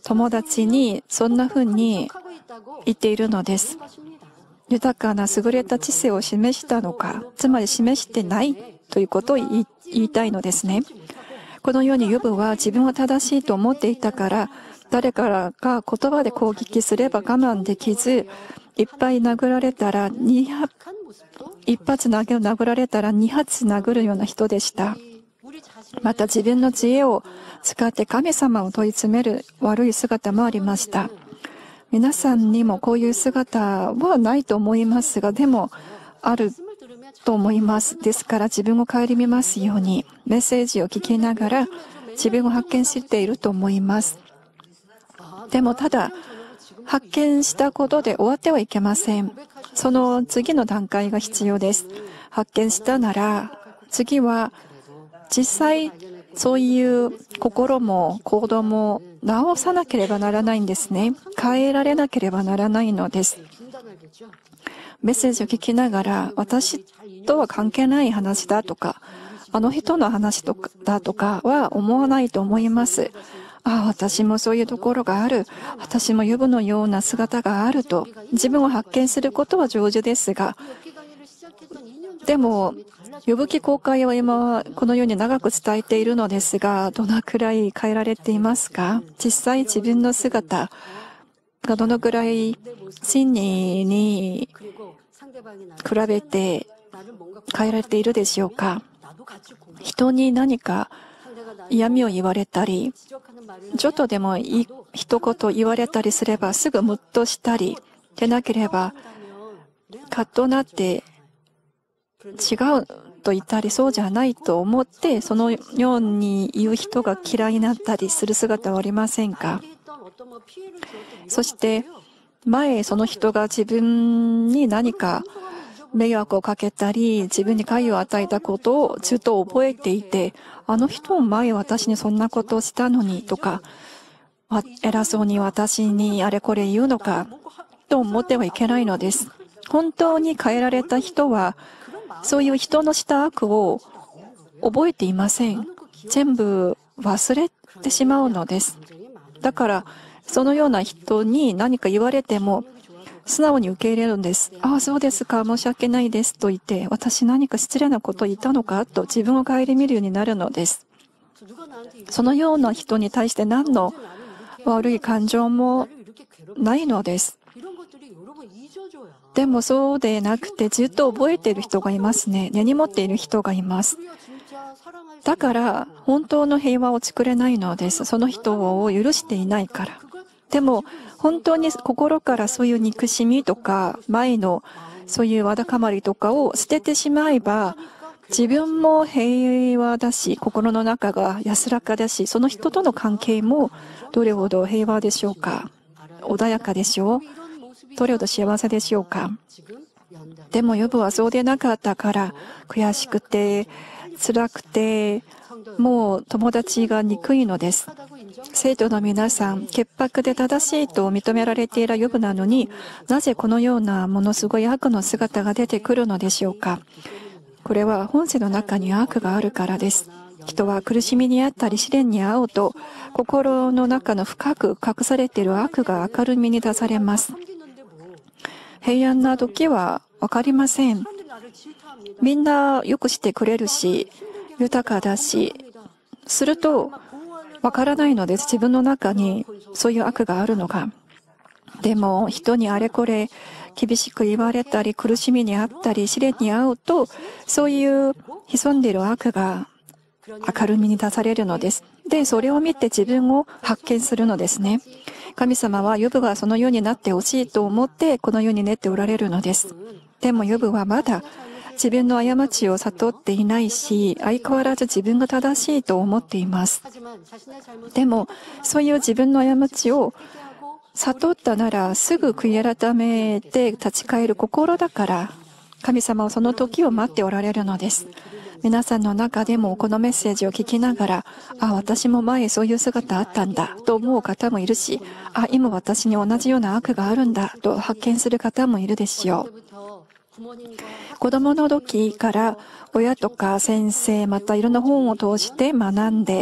A: 友達にそんな風に言っているのです。豊かな優れた知性を示したのか、つまり示してないということを言いたいのですね。このようにヨブは自分は正しいと思っていたから、誰からか言葉で攻撃すれば我慢できず、いっぱい殴られたらに発、一発殴られたらに発殴るような人でした。また自分の知恵を使って神様を問い詰める悪い姿もありました。皆さんにもこういう姿はないと思いますが、でもあると思います。ですから自分を顧みますように、メッセージを聞きながら自分を発見していると思います。でもただ、発見したことで終わってはいけません。その次の段階が必要です。発見したなら、次は実際そういう心も行動も直さなければならないんですね。変えられなければならないのです。メッセージを聞きながら、私とは関係ない話だとか、あの人の話とかだとかは思わないと思います。ああ、私もそういうところがある。私もヨブのような姿があると、自分を発見することは上手ですが、でも、ヨブ記公開は今このように長く伝えているのですが、どのくらい変えられていますか？実際自分の姿がどのくらい真理に比べて変えられているでしょうか？人に何か嫌味を言われたり、ちょっとでもいい一言言われたりすればすぐムッとしたり、でなければカッとなって違うと言ったりそうじゃないと思ってそのように言う人が嫌いになったりする姿はありませんか？そして前その人が自分に何か迷惑をかけたり自分に害を与えたことをずっと覚えていて、あの人も前私にそんなことをしたのにとか、偉そうに私にあれこれ言うのかと思ってはいけないのです。本当に変えられた人はそういう人のした悪を覚えていません。全部忘れてしまうのです。だからそのような人に何か言われても素直に受け入れるんです。ああ、そうですか、申し訳ないですと言って、私何か失礼なことを言ったのかと自分を顧みるようになるのです。そのような人に対して何の悪い感情もないのです。でもそうでなくてずっと覚えている人がいますね。根に持っている人がいます。だから本当の平和を作れないのです。その人を許していないから。でも本当に心からそういう憎しみとか前のそういうわだかまりとかを捨ててしまえば、自分も平和だし心の中が安らかだし、その人との関係もどれほど平和でしょうか、穏やかでしょう、どれほど幸せでしょうか。でもヨブはそうでなかったから、悔しくて辛くてもう友達が憎いのです。生徒の皆さん、潔白で正しいと認められているヨブなのに、なぜこのようなものすごい悪の姿が出てくるのでしょうか。これは本性の中に悪があるからです。人は苦しみにあったり試練に遭うと、心の中の深く隠されている悪が明るみに出されます。平安な時は分かりません。みんなよくしてくれるし、豊かだし、するとわからないのです。自分の中にそういう悪があるのが。でも人にあれこれ厳しく言われたり苦しみにあったり試練に遭うと、そういう潜んでいる悪が明るみに出されるのです。で、それを見て自分を発見するのですね。神様はヨブがそのようになってほしいと思ってこのように練っておられるのです。でもヨブはまだ自分の過ちを悟っていないし、相変わらず自分が正しいと思っています。でもそういう自分の過ちを悟ったならすぐ悔い改めて立ち返る心だから、神様はその時を待っておられるのです。皆さんの中でもこのメッセージを聞きながら、あ、私も前そういう姿あったんだと思う方もいるし、あ、今私に同じような悪があるんだと発見する方もいるでしょう。子供の時から親とか先生、またいろんな本を通して学んで、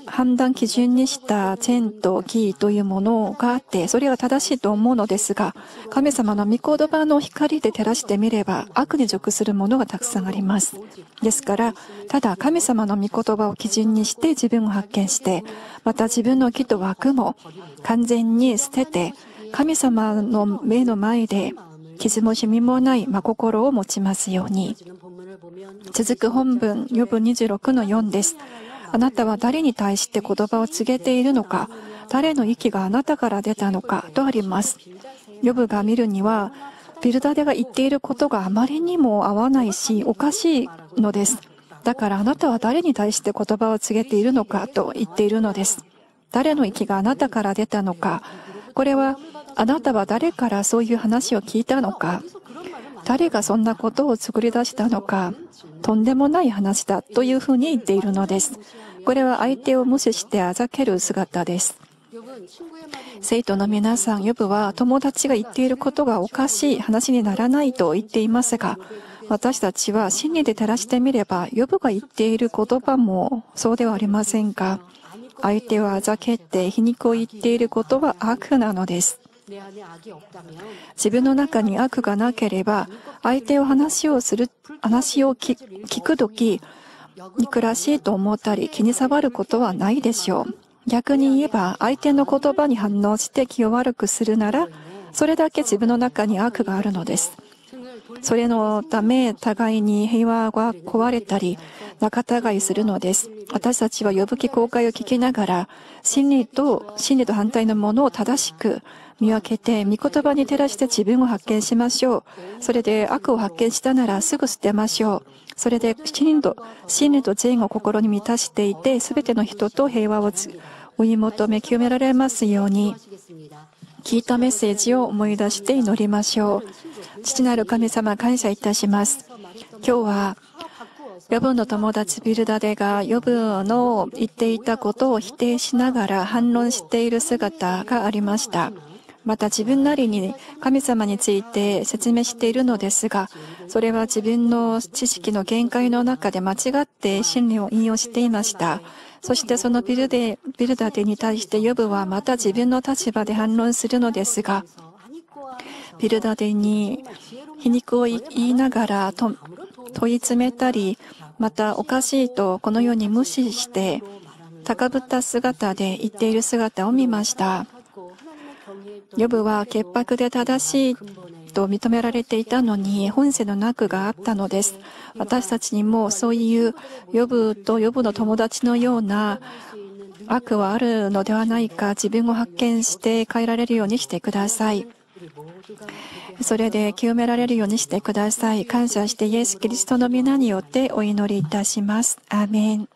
A: 判断基準にした善と義というものがあって、それが正しいと思うのですが、神様の御言葉の光で照らしてみれば悪に属するものがたくさんあります。ですから、ただ神様の御言葉を基準にして自分を発見して、また自分の義と悪も完全に捨てて、神様の目の前で傷もしみもない真心を持ちますように。続く本文、ヨブにじゅうろくのよんです。あなたは誰に対して言葉を告げているのか、誰の息があなたから出たのかとあります。ヨブが見るには、ビルダデが言っていることがあまりにも合わないし、おかしいのです。だからあなたは誰に対して言葉を告げているのかと言っているのです。誰の息があなたから出たのか、これはあなたは誰からそういう話を聞いたのか、誰がそんなことを作り出したのか、とんでもない話だというふうに言っているのです。これは相手を無視してあざける姿です。生徒の皆さん、ヨブは友達が言っていることがおかしい話にならないと言っていますが、私たちは真理で照らしてみれば、ヨブが言っている言葉もそうではありませんか。相手をあざけて皮肉を言っていることは悪なのです。自分の中に悪がなければ、相手を話をする、話を聞くとき、憎らしいと思ったり気に障ることはないでしょう。逆に言えば、相手の言葉に反応して気を悪くするなら、それだけ自分の中に悪があるのです。それのため、互いに平和が壊れたり、仲違いするのです。私たちは呼ぶ記公開を聞きながら、真理と、真理と反対のものを正しく見分けて、御言葉に照らして自分を発見しましょう。それで悪を発見したならすぐ捨てましょう。それで真理と、真理と善を心に満たしていて、すべての人と平和を追い求め、清められますように。聞いたメッセージを思い出して祈りましょう。父なる神様、感謝いたします。今日は、ヨブの友達ビルダデがヨブの言っていたことを否定しながら反論している姿がありました。また自分なりに神様について説明しているのですが、それは自分の知識の限界の中で間違って真理を引用していました。そしてそのビルデ、ビルダデに対してヨブはまた自分の立場で反論するのですが、ビルダデに皮肉を言いながらと問い詰めたり、またおかしいとこのように無視して高ぶった姿で言っている姿を見ました。ヨブは潔白で正しいと認められていたのに本性の悪があったのです。私たちにもそういうヨブとヨブの友達のような悪はあるのではないか、自分を発見して変えられるようにしてください。それで清められるようにしてください。感謝してイエス・キリストの皆によってお祈りいたします。アーメン。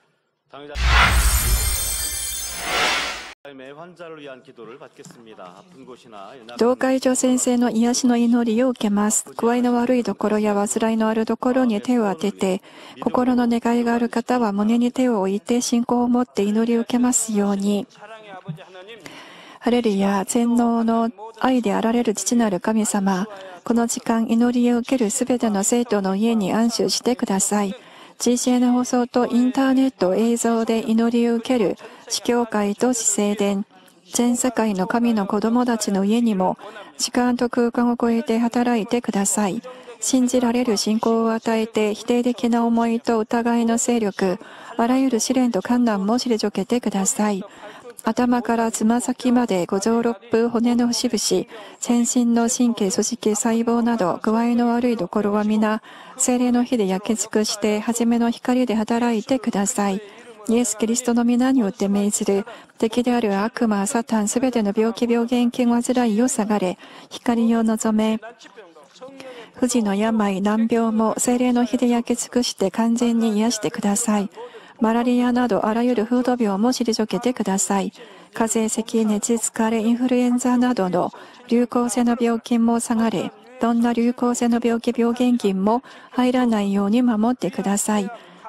A: 同会長先生の癒しの祈りを受けます。具合の悪いところや患いのあるところに手を当てて、心の願いがある方は胸に手を置いて信仰を持って祈りを受けますように。ハレルヤ、全能の愛であられる父なる神様、この時間祈りを受けるすべての生徒の家に安住してください。ジーシーエヌ 放送とインターネット映像で祈りを受ける司教会と司聖殿、全世界の神の子供たちの家にも時間と空間を超えて働いてください。信じられる信仰を与えて否定的な思いと疑いの勢力、あらゆる試練と困難も退けてください。頭からつま先まで五臓六腑、骨の節々、全身の神経、組織、細胞など具合の悪いところは皆聖霊の火で焼き尽くして初めの光で働いてください。イエス・キリストの皆によって命ずる敵である悪魔、サタン、すべての病気、病原菌、患いを下れ、光を望め、不治の病、難病も聖霊の火で焼き尽くして完全に癒してください。マラリアなどあらゆる風土病も退けてください。風邪、咳、熱、疲れ、インフルエンザなどの流行性の病気も下がれ、どんな流行性の病気、病原菌も入らないように守ってください。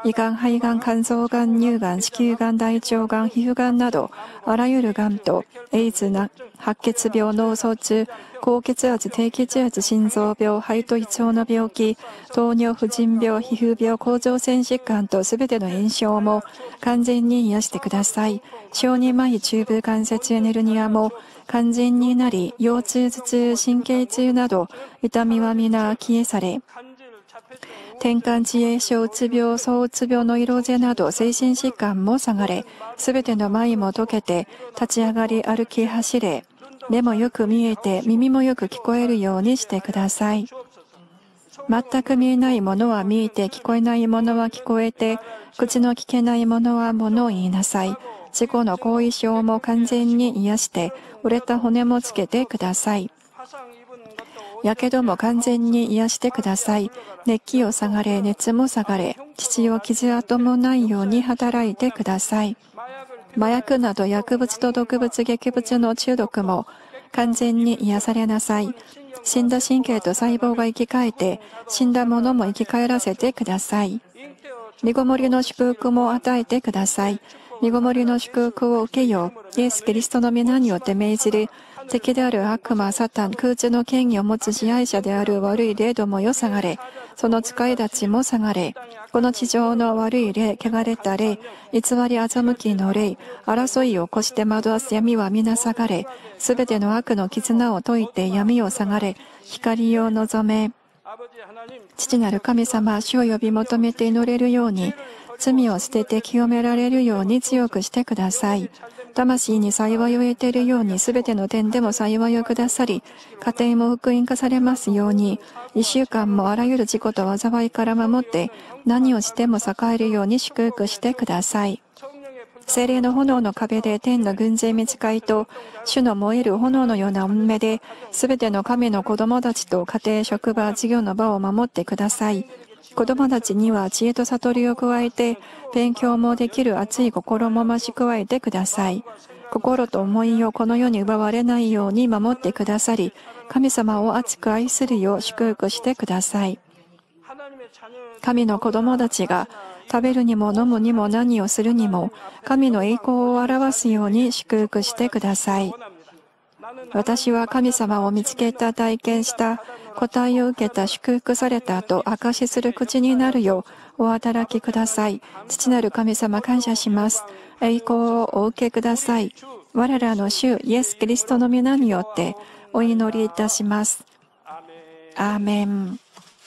A: 胃がん、肺がん、肝臓がん、乳がん、子宮がん、大腸がん、皮膚がんなど、あらゆるがんと、エイズな、白血病、脳卒中、高血圧、低血圧、心臓病、肺と胃腸の病気、糖尿、婦人病、皮膚病、甲状腺疾患とすべての炎症も完全に癒してください。小児麻痺、中部関節エネルニアも完全になり、腰痛、頭痛、神経痛など、痛みは皆消え去れ、転換遅延症、うつ病、躁うつ病の色ぜなど精神疾患も下がれ、すべての麻痺も解けて、立ち上がり歩き走れ、目もよく見えて耳もよく聞こえるようにしてください。全く見えないものは見えて、聞こえないものは聞こえて、口の聞けないものはものを言いなさい。事故の後遺症も完全に癒して、折れた骨もつけてください。やけども完全に癒してください。熱気を下がれ、熱も下がれ、父を傷跡もないように働いてください。麻薬など薬物と毒物、劇物の中毒も完全に癒されなさい。死んだ神経と細胞が生き返って、死んだものも生き返らせてください。身ごもりの祝福も与えてください。身ごもりの祝福を受けよう。イエス・キリストの皆によって命じる。敵である悪魔、サタン、空中の権威を持つ支配者である悪い霊どもよ下がれ。その使い立ちも下がれ。この地上の悪い霊、汚れた霊、偽り欺きの霊、争いを起こして惑わす闇は皆下がれ。すべての悪の絆を解いて闇を下がれ。光を望め。父なる神様、主を呼び求めて祈れるように、罪を捨てて清められるように強くしてください。魂に幸いを得ているように、すべての点でも幸いをくださり、家庭も福音化されますように、一週間もあらゆる事故と災いから守って、何をしても栄えるように祝福してください。聖霊の炎の壁で天の軍勢見つかいと、主の燃える炎のような恩目で、すべての神の子供たちと家庭、職場、事業の場を守ってください。子供たちには知恵と悟りを加えて、勉強もできる熱い心も増し加えてください。心と思いをこの世に奪われないように守ってくださり、神様を熱く愛するよう祝福してください。神の子供たちが食べるにも飲むにも何をするにも、神の栄光を表すように祝福してください。私は神様を見つけた、体験した、答えを受けた、祝福されたと証しする口になるようお働きください。父なる神様、感謝します。栄光をお受けください。我らの主イエス・キリストの皆によってお祈りいたします。アーメン。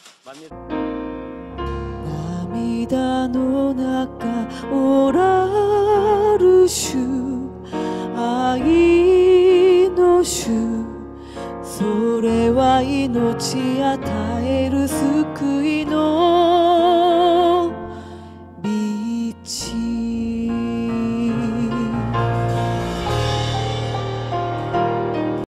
B: 涙の中おらる主、愛の主、それは命与える救いの